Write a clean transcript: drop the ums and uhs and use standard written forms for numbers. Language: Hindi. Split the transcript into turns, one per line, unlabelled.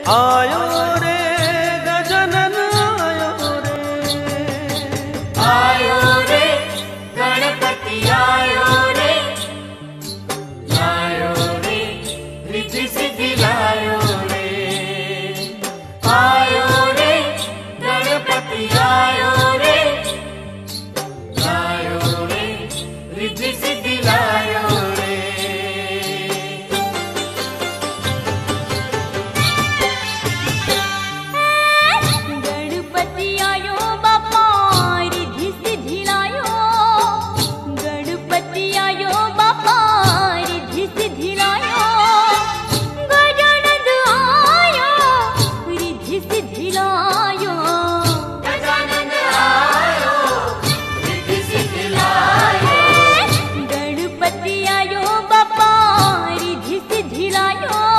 आयो रे गजानन
आयो रे गणपति आयो रे रिद्धि सिद्धि लायो रे गणपति आयो रे रिद्धि सिद्धि लायो रे।
गणपति आयो बापा रिद्धि सिद्धि लायो, गणपति आयो बापा रिद्धि सिद्धि लायो, गजानन आयो रिद्धि सिद्धि लायो,
गजानन आयो रिद्धि सिद्धि लायो,
गणपति आयो बापा रिद्धि सिद्धि लायो,